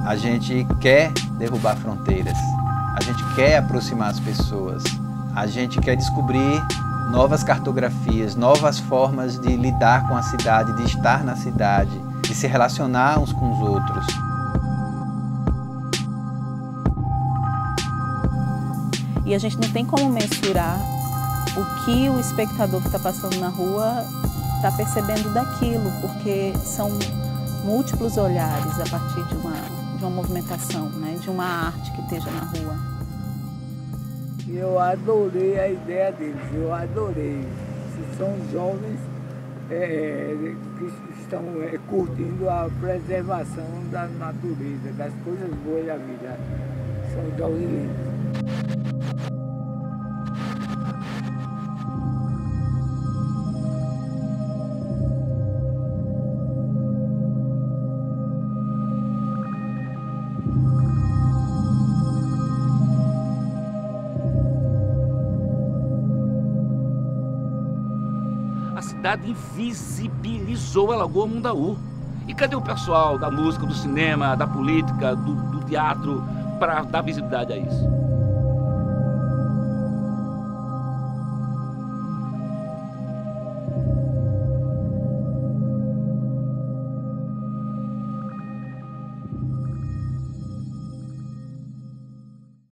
A gente quer derrubar fronteiras, a gente quer aproximar as pessoas, a gente quer descobrir novas cartografias, novas formas de lidar com a cidade, de estar na cidade, de se relacionar uns com os outros. E a gente não tem como mensurar o que o espectador que está passando na rua está percebendo daquilo, porque são múltiplos olhares a partir de uma movimentação, né? De uma arte que esteja na rua. Eu adorei a ideia deles, eu adorei. São jovens que estão curtindo a preservação da natureza, das coisas boas da vida. São jovens lindos. A cidade invisibilizou a Lagoa Mundaú. E cadê o pessoal da música, do cinema, da política, do teatro para dar visibilidade a isso?